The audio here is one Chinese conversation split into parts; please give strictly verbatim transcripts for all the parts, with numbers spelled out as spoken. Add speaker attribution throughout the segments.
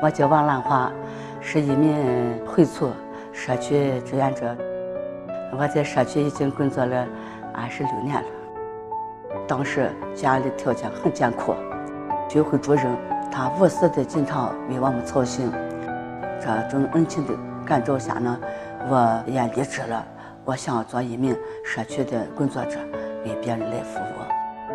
Speaker 1: 我叫王兰花，是一名会族社区志愿者。我在社区已经工作了二十六年了。当时家里条件很艰苦，聚会主任他无私的经常为我们操心。这种恩情的感召下呢，我也立志了，我想做一名社区的工作者，为别人来服务。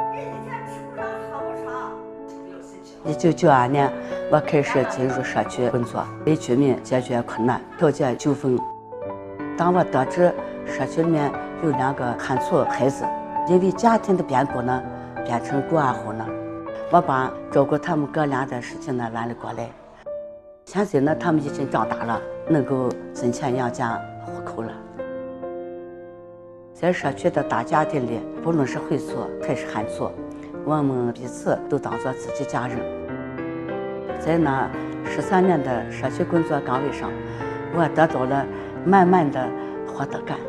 Speaker 1: 一九九二年，我开始进入社区工作，为居民解决困难，调解纠纷。当我得知社区里面有两个看错孩子，因为家庭的变故呢，变成孤儿户呢，我把照顾他们哥俩的事情呢揽了过来。现在呢，他们已经长大了，能够挣钱养家糊口了。在社区的大家庭里，不论是会族还是汉族，我们彼此都当作自己家人。在那十三年的社区工作岗位上，我得到了满满的获得感。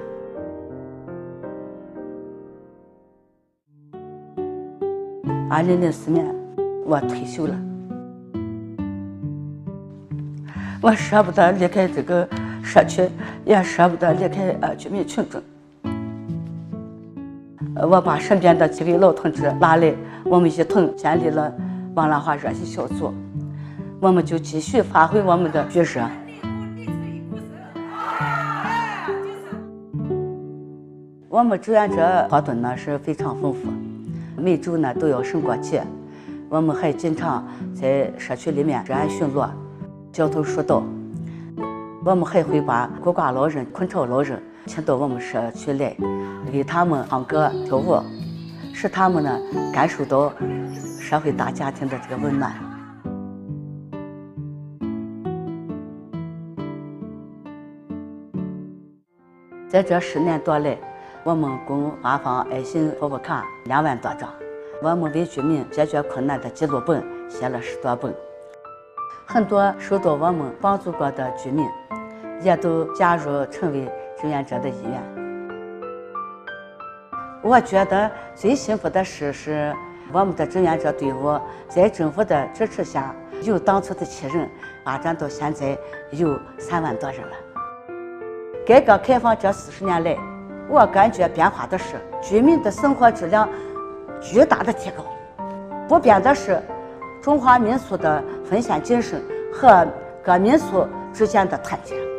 Speaker 1: 二零零四年，我退休了。我舍不得离开这个社区，也舍不得离开呃居民群众。我把身边的几位老同志拉来，我们一同建立了王兰花热心小组。我们就继续发挥我们的角色。我们志愿者活动呢是非常丰富，每周呢都要升国旗。我们还经常在社区里面治安巡逻、交通疏导。我们还会把孤寡老人、困潮老人请到我们社区来，给他们唱歌跳舞，使他们呢感受到社会大家庭的这个温暖。在这十年多来，我们共发放爱心服务卡两万多张，我们为居民解决困难的记录本写了十多本。很多受到我们帮助过的居民，也都加入成为志愿者的意愿。我觉得最幸福的事是，我们的志愿者队伍在政府的支持下，由当初的七人发展到现在有三万多人了。改革开放这四十年来，我感觉变化的是居民的生活质量巨大的提高，不变的是中华民族的奉献精神和各民族之间的团结。